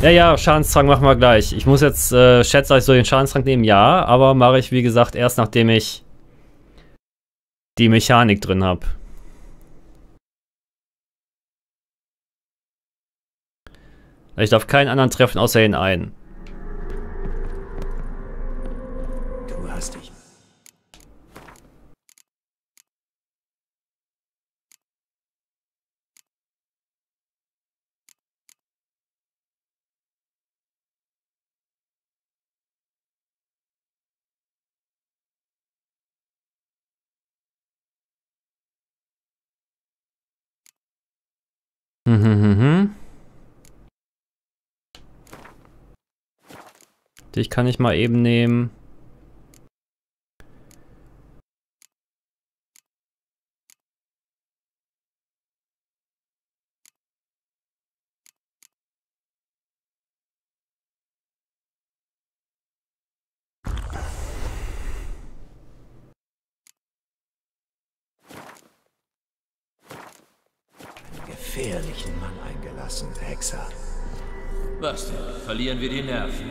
Ja, Schadenstrank machen wir gleich. Ich muss jetzt, schätze, ich soll den Schadenstrank nehmen, ja, aber mache ich, wie gesagt, erst nachdem ich die Mechanik drin habe. Ich darf keinen anderen treffen, außer den einen. Du hast dich. Dich kann ich mal eben nehmen. Gefährlichen Mann eingelassen, Hexer. Was denn? Verlieren wir die Nerven?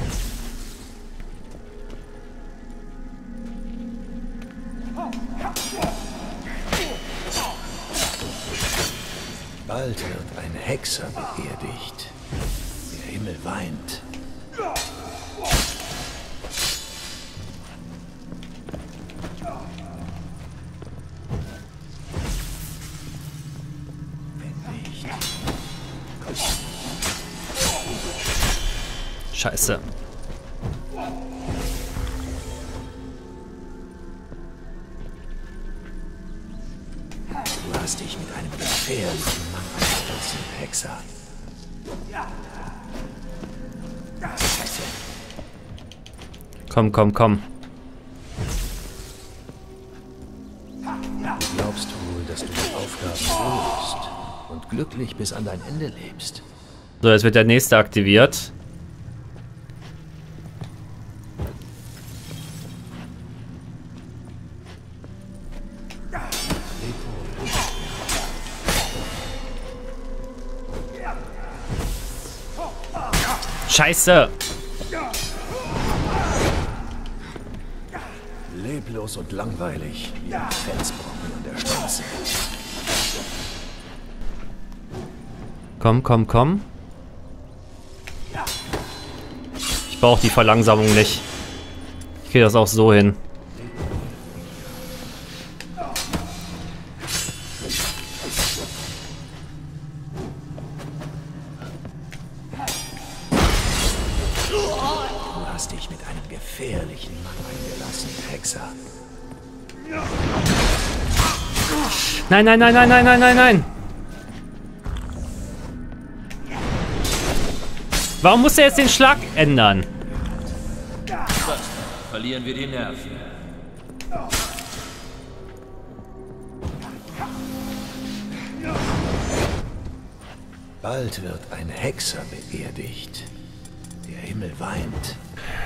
Bald wird ein Hexer beerdigt. Der Himmel weint. Wenn nicht. Scheiße. Du hast dich mit einem gefährlichen Mann eingelassen, Hexer. Scheiße. Komm. Glaubst du, dass du die Aufgaben löst und glücklich bis an dein Ende lebst? So, jetzt wird der nächste aktiviert. Scheiße! Leblos und langweilig, wie ein Felsbrocken an der Straße. Komm. Ich brauche die Verlangsamung nicht. Ich kriege das auch so hin. Du hast dich mit einem gefährlichen Mann eingelassen, Hexer. Nein. Warum muss er jetzt den Schlag ändern? Was? Verlieren wir die Nerven? Bald wird ein Hexer beerdigt. Der Himmel weint.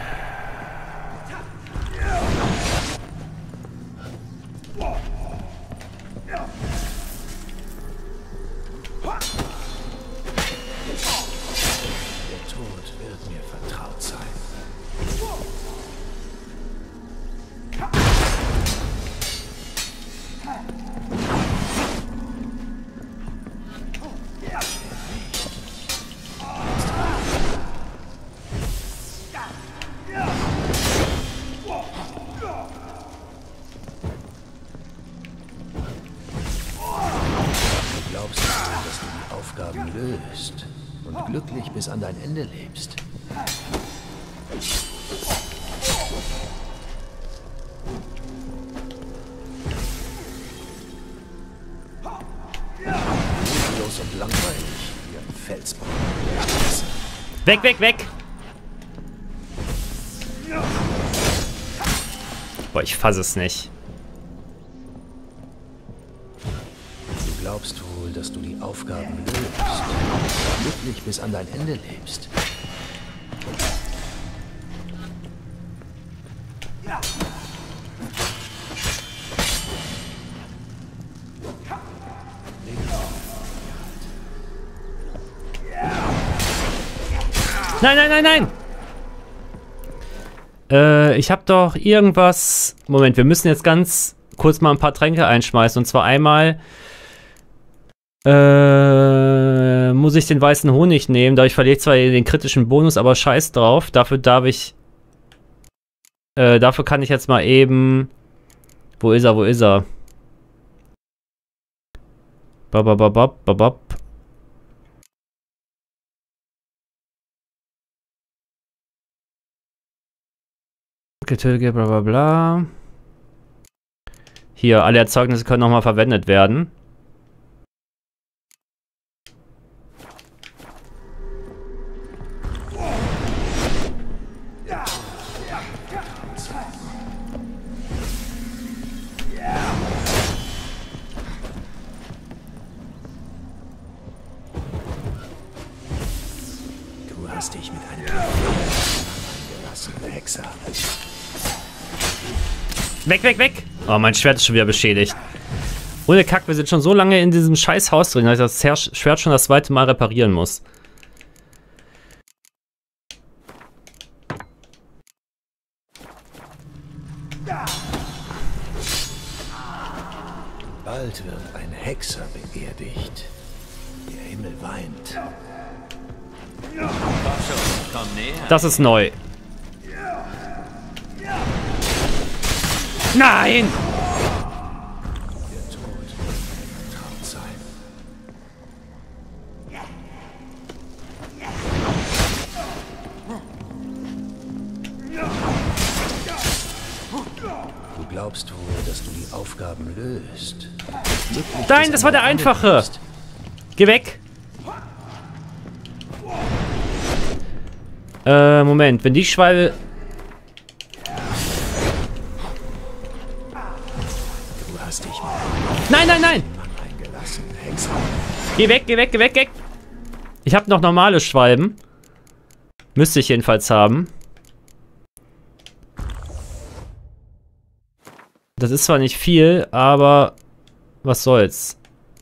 Der Tod wird mir vertraut sein. Glaubst du, dass du die Aufgaben löst und glücklich bis an dein Ende lebst? Leblos und langweilig wie ein Felsbrocken. Weg! Boah, ich fasse es nicht. Du glaubst wohl, dass du die Aufgaben löst und glücklich bis an dein Ende lebst. Nein, nein, nein, nein! Ich hab doch irgendwas... Moment, wir müssen jetzt ganz kurz mal ein paar Tränke einschmeißen. Und zwar einmal... muss ich den weißen Honig nehmen. Dadurch verliere ich zwar den kritischen Bonus, aber scheiß drauf. Dafür darf ich... dafür kann ich jetzt mal eben... Wo ist er, wo ist er? Babababab, babab. Getölge, bla bla bla. Hier, alle Erzeugnisse können nochmal verwendet werden. Du hast dich mit einem eingelassenen Hexer. Weg, weg, weg! Oh, mein Schwert ist schon wieder beschädigt. Ohne Kack, wir sind schon so lange in diesem scheiß Haus drin, dass ich das Schwert schon das zweite Mal reparieren muss. Bald wird ein Hexer beerdigt. Der Himmel weint. Komm näher. Das ist neu. Nein! Der Tod wird vertraut sein. Du glaubst wohl, dass du die Aufgaben löst. Glücklich Nein, bis das an war der dein Ende einfache. kommst. Geh weg! Moment, wenn die Schwalbe... Du hast dich mit Nein, nein, nein! einem Mann eingelassen, Hexer. Geh weg, geh weg, geh weg, geh weg! Ich habe noch normale Schwalben. Müsste ich jedenfalls haben. Das ist zwar nicht viel, aber was soll's.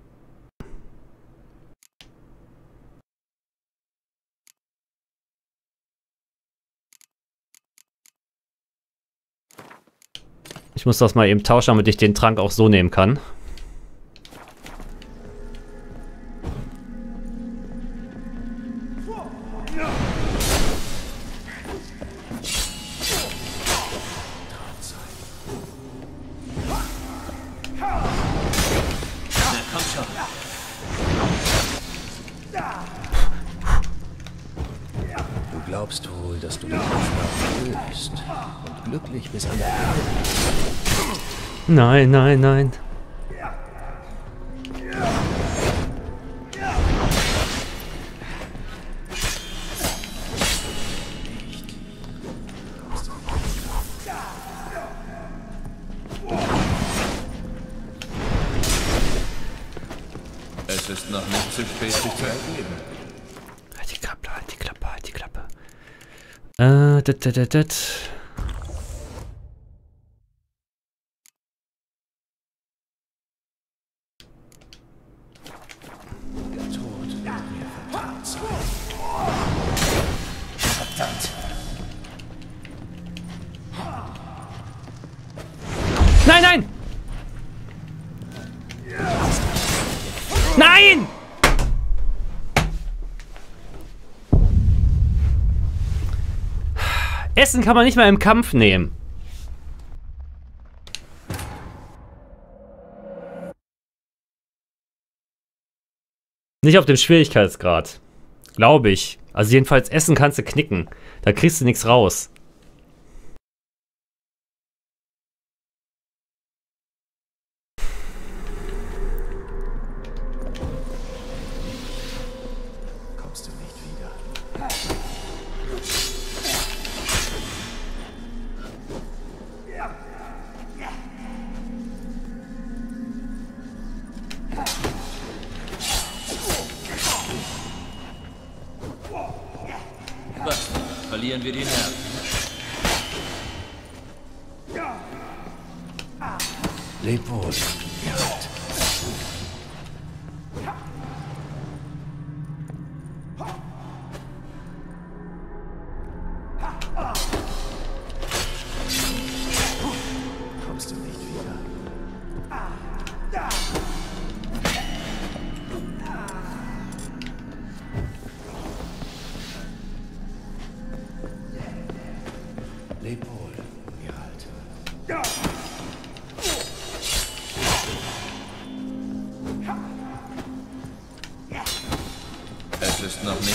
Ich muss das mal eben tauschen, damit ich den Trank auch so nehmen kann. Na, komm schon. Du glaubst wohl, dass du die Aufgaben löst und glücklich bis an dein Ende. Nein, nein, nein. Es ist noch nicht zu spät, sich zu ergeben. Halt die Klappe, halt die Klappe, halt die Klappe. Dat. Der Tod wird mir vertraut sein. Verdammt. Nein, nein! Nein! Essen kann man nicht mal im Kampf nehmen. Nicht auf dem Schwierigkeitsgrad. Glaube ich. Also jedenfalls Essen kannst du knicken. Da kriegst du nichts raus. Kommst du nicht wieder. Was? Verlieren wir die Nerven. Leb wohl, Geralt.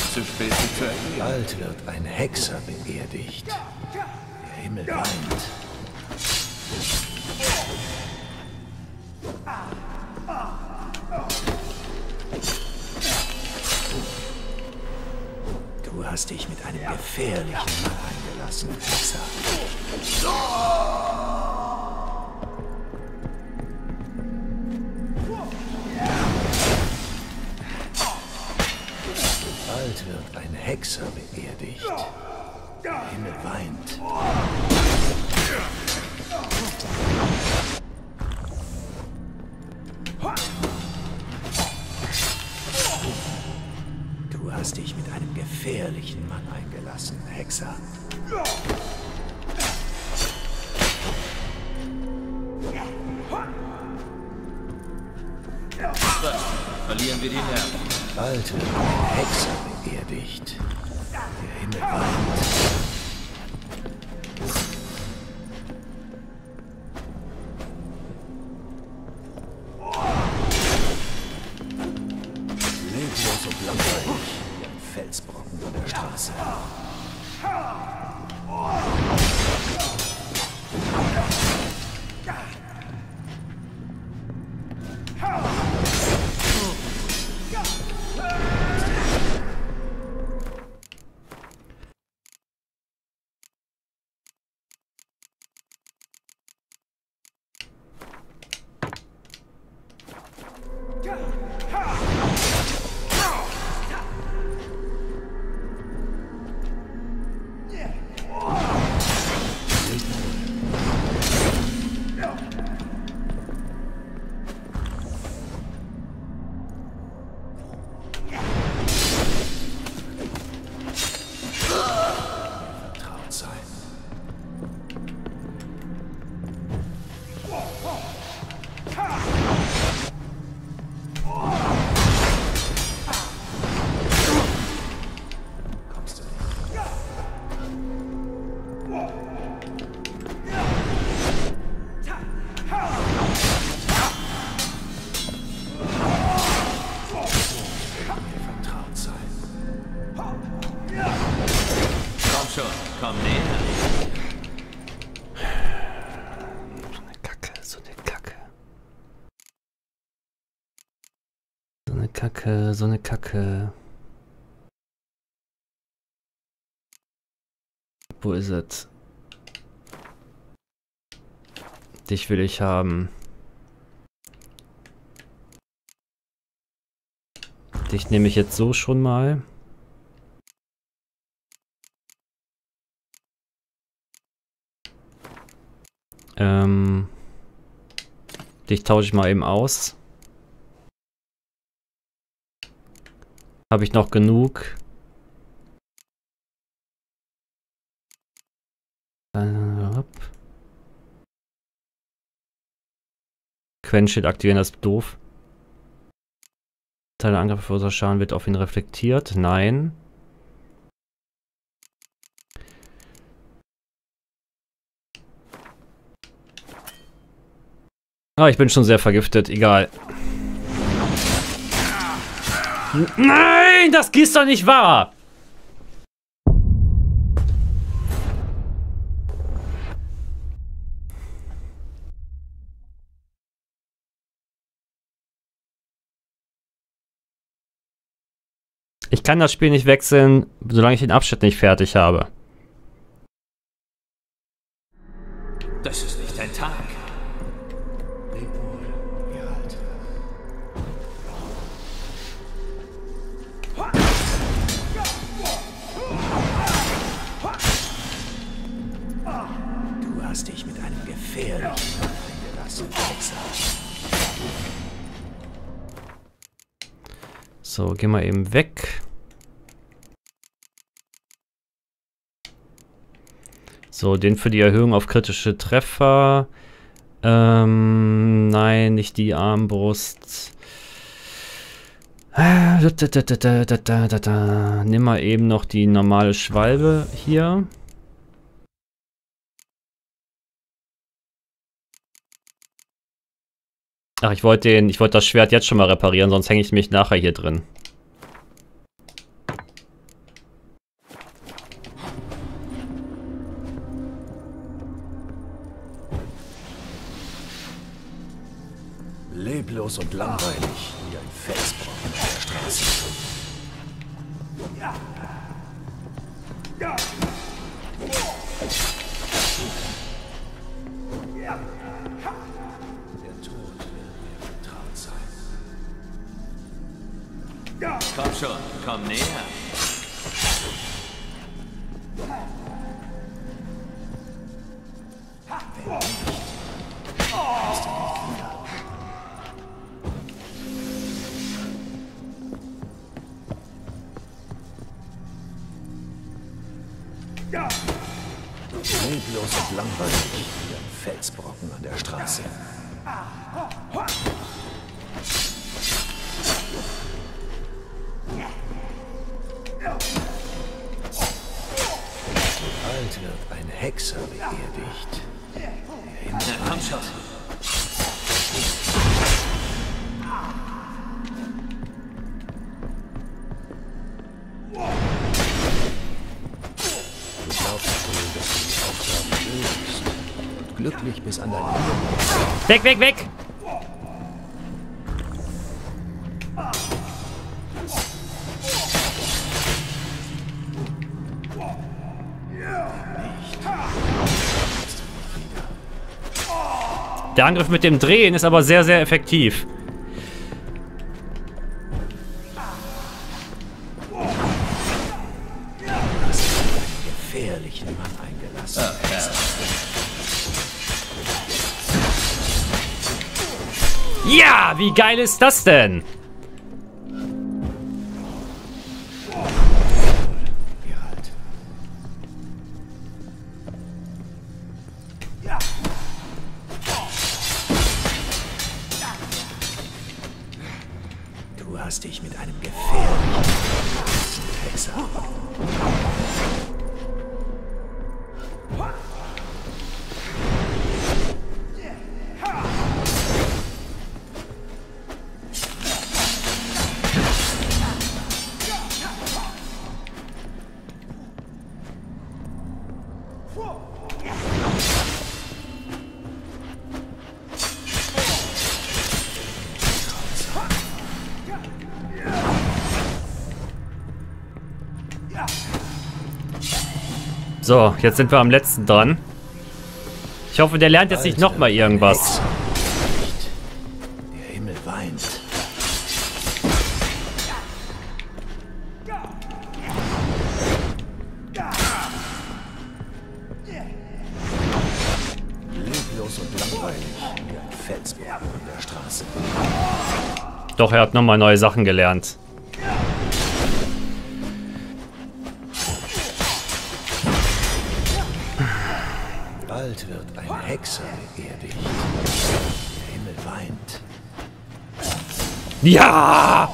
Zu spät, sich zu erklären. Bald wird ein Hexer beerdigt. Der Himmel weint. Du hast dich mit einem gefährlichen Mann eingelassen, Hexer. Bald wird ein Hexer beerdigt. Der Himmel weint. Du hast dich mit einem gefährlichen Mann eingelassen, Hexer. Verlieren wir die Nerven. Bald wird ein Hexer beerdigt. Der Himmel weint. Leblos und langweilig wie ein Felsbrocken an der Straße. Komm näher. So eine Kacke, so eine Kacke. So eine Kacke, so eine Kacke. Wo ist es? Dich will ich haben. Dich nehme ich jetzt so schon mal. Dich tausche ich mal eben aus. Habe ich noch genug? Quench-Schild aktivieren, das ist doof. Teil der Angriff für unser Schaden wird auf ihn reflektiert. Nein. Ah, ich bin schon sehr vergiftet. Egal. Nein, das ist doch nicht wahr! Ich kann das Spiel nicht wechseln, solange ich den Abschnitt nicht fertig habe. Das ist nicht ein Tag. Leb wohl, ihr Alte. Du hast dich mit einem gefährlichen Mann eingelassen, Hexer. So, geh mal eben weg. So, den für die Erhöhung auf kritische Treffer. Nein, nicht die Armbrust. Nimm mal eben noch die normale Schwalbe hier. Ach, ich wollte das Schwert jetzt schon mal reparieren, sonst hänge ich mich nachher hier drin. Leblos und langweilig wie ein Felsbrocken auf der Straße. Der Tod wird mir vertraut sein. Komm schon, komm näher. Wenn nicht, ist er nicht wieder. Leblos und langweilig wie ein Felsbrocken an der Straße. Bald wird ein Hexer beerdigt. Na, komm schon. Du glaubst wohl, dass du die Aufgabe löst und glücklich bis an dein Ende. Weg, weg, weg! Der Angriff mit dem Drehen ist aber sehr, sehr effektiv. Gefährlichen Mann eingelassen. Ja, wie geil ist das denn? Geralt. Du hast dich mit einem gefährlichen Hexer. So, jetzt sind wir am letzten dran. Ich hoffe, der lernt jetzt nicht nochmal irgendwas. Der Himmel weint. Leblos und langweilig wie ein Felsbrocken an der Straße. Doch, er hat nochmal neue Sachen gelernt. Bald wird ein Hexer beerdigt. Der Himmel weint. Ja!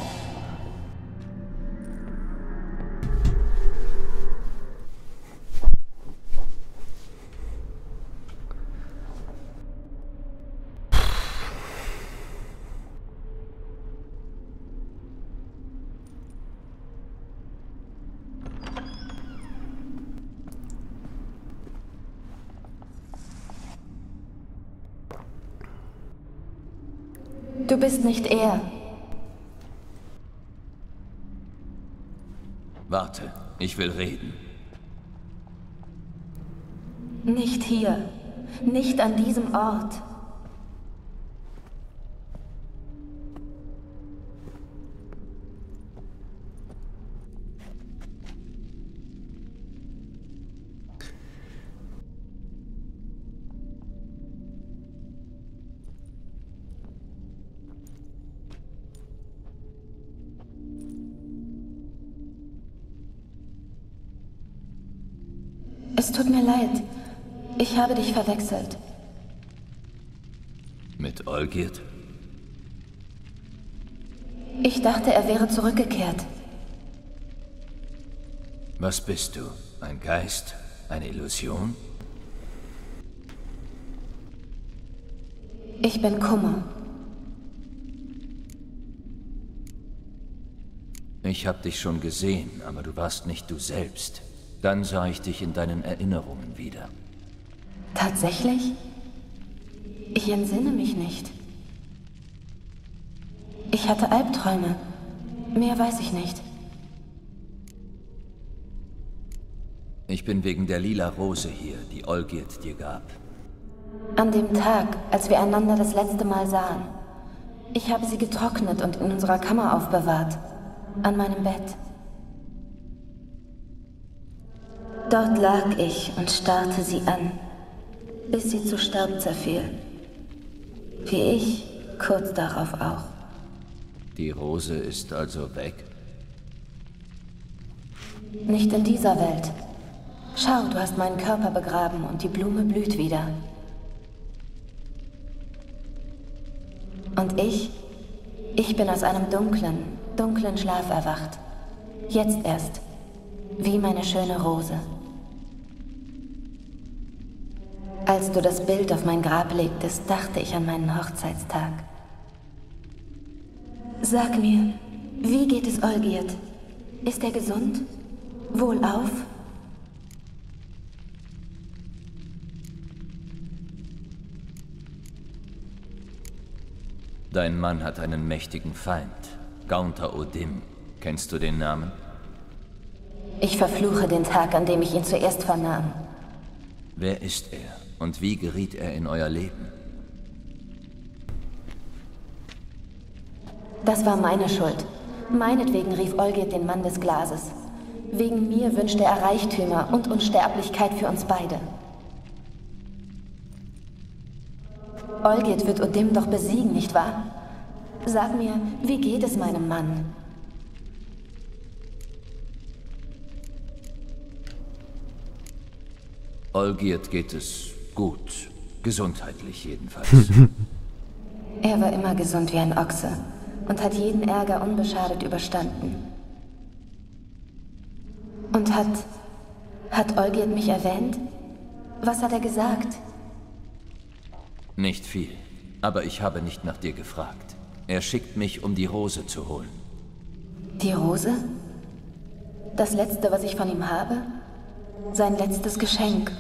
Du bist nicht er. Warte, ich will reden. Nicht hier. Nicht an diesem Ort. Es tut mir leid. Ich habe dich verwechselt. Mit Olgierd? Ich dachte, er wäre zurückgekehrt. Was bist du? Ein Geist? Eine Illusion? Ich bin Kummer. Ich habe dich schon gesehen, aber du warst nicht du selbst. Dann sah ich dich in deinen Erinnerungen wieder. Tatsächlich? Ich entsinne mich nicht. Ich hatte Albträume. Mehr weiß ich nicht. Ich bin wegen der lila Rose hier, die Olgierd dir gab. An dem Tag, als wir einander das letzte Mal sahen. Ich habe sie getrocknet und in unserer Kammer aufbewahrt. An meinem Bett. Dort lag ich und starrte sie an, bis sie zu Staub zerfiel. Wie ich kurz darauf auch. Die Rose ist also weg? Nicht in dieser Welt. Schau, du hast meinen Körper begraben und die Blume blüht wieder. Und ich bin aus einem dunklen Schlaf erwacht. Jetzt erst. Wie meine schöne Rose. Als du das Bild auf mein Grab legtest, dachte ich an meinen Hochzeitstag. Sag mir, wie geht es Olgierd? Ist er gesund? Wohlauf? Dein Mann hat einen mächtigen Feind, Gaunter O'Dim. Kennst du den Namen? Ich verfluche den Tag, an dem ich ihn zuerst vernahm. Wer ist er und wie geriet er in euer Leben? Das war meine Schuld. Meinetwegen rief Olgierd den Mann des Glases. Wegen mir wünschte er Reichtümer und Unsterblichkeit für uns beide. Olgierd wird O'Dim doch besiegen, nicht wahr? Sag mir, wie geht es meinem Mann? Olgierd geht es gut. Gesundheitlich jedenfalls. Er war immer gesund wie ein Ochse und hat jeden Ärger unbeschadet überstanden. Und hat Olgierd mich erwähnt? Was hat er gesagt? Nicht viel, aber ich habe nicht nach dir gefragt. Er schickt mich, um die Rose zu holen. Die Rose? Das Letzte, was ich von ihm habe? Sein letztes Geschenk.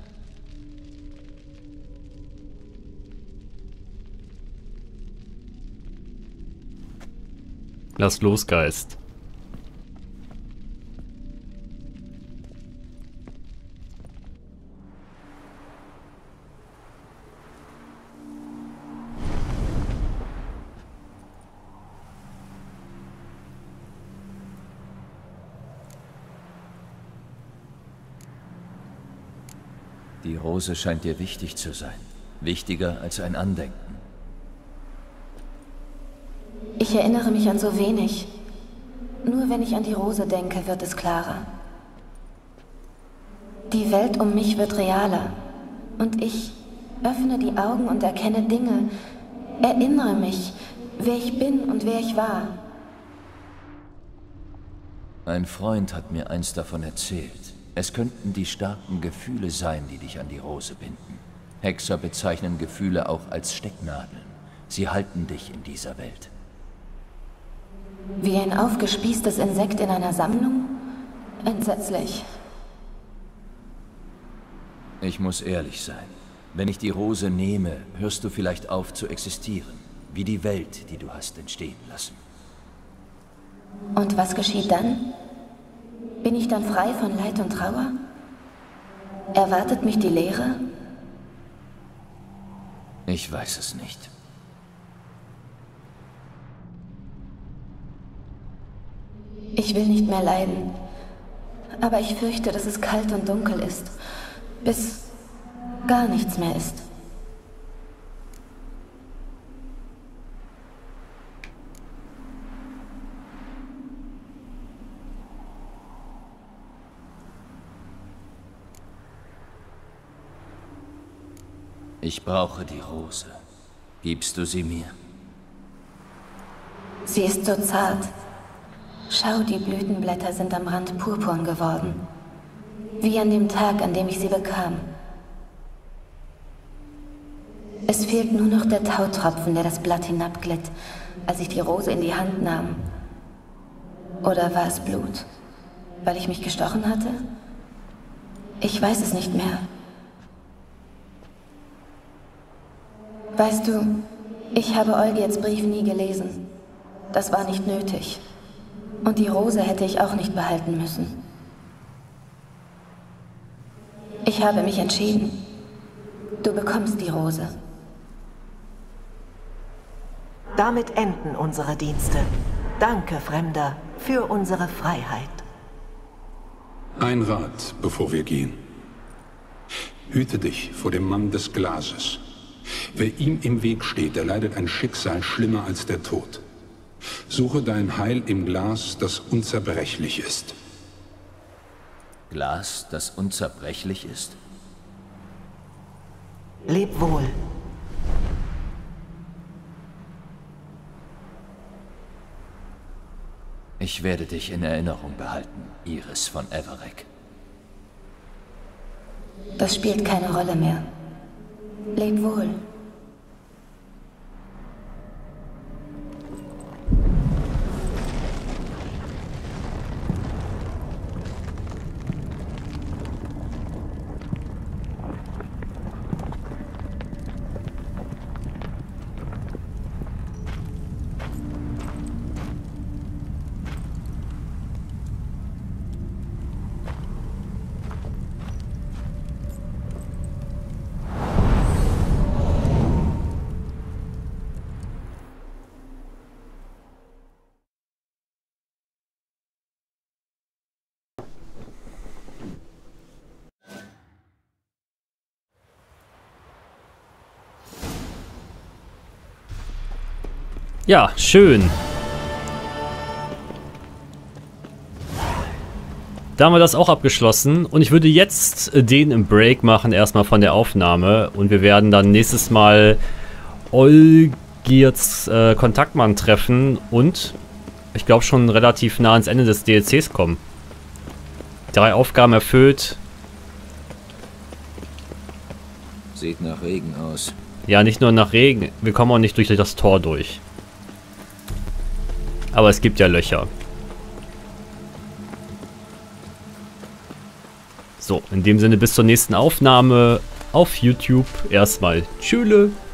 Lass los, Geist. Die Rose scheint dir wichtig zu sein. Wichtiger als ein Andenken. Ich erinnere mich an so wenig. Nur wenn ich an die Rose denke, wird es klarer. Die Welt um mich wird realer. Und ich öffne die Augen und erkenne Dinge. Erinnere mich, wer ich bin und wer ich war. Ein Freund hat mir einst davon erzählt. Es könnten die starken Gefühle sein, die dich an die Rose binden. Hexer bezeichnen Gefühle auch als Stecknadeln. Sie halten dich in dieser Welt. Wie ein aufgespießtes Insekt in einer Sammlung? Entsetzlich. Ich muss ehrlich sein. Wenn ich die Rose nehme, hörst du vielleicht auf zu existieren. Wie die Welt, die du hast entstehen lassen. Und was geschieht dann? Bin ich dann frei von Leid und Trauer? Erwartet mich die Leere? Ich weiß es nicht. Ich will nicht mehr leiden. Aber ich fürchte, dass es kalt und dunkel ist. Bis gar nichts mehr ist. Ich brauche die Rose. Gibst du sie mir? Sie ist so zart. Schau, die Blütenblätter sind am Rand purpurn geworden. Wie an dem Tag, an dem ich sie bekam. Es fehlt nur noch der Tautropfen, der das Blatt hinabglitt, als ich die Rose in die Hand nahm. Oder war es Blut? Weil ich mich gestochen hatte? Ich weiß es nicht mehr. Weißt du, ich habe Olgierds Brief nie gelesen. Das war nicht nötig. Und die Rose hätte ich auch nicht behalten müssen. Ich habe mich entschieden. Du bekommst die Rose. Damit enden unsere Dienste. Danke, Fremder, für unsere Freiheit. Ein Rat, bevor wir gehen. Hüte dich vor dem Mann des Glases. Wer ihm im Weg steht, der leidet ein Schicksal schlimmer als der Tod. Suche dein Heil im Glas, das unzerbrechlich ist. Glas, das unzerbrechlich ist? Leb wohl. Ich werde dich in Erinnerung behalten, Iris von Everec. Das spielt keine Rolle mehr. Leb wohl. Ja, schön. Da haben wir das auch abgeschlossen und ich würde jetzt den Break machen erstmal von der Aufnahme und wir werden dann nächstes Mal Olgirds Kontaktmann treffen und ich glaube schon relativ nah ans Ende des DLCs kommen. 3 Aufgaben erfüllt. Sieht nach Regen aus. Ja, nicht nur nach Regen, wir kommen auch nicht durch das Tor durch. Aber es gibt ja Löcher. So, in dem Sinne bis zur nächsten Aufnahme auf YouTube. Erstmal tschüss.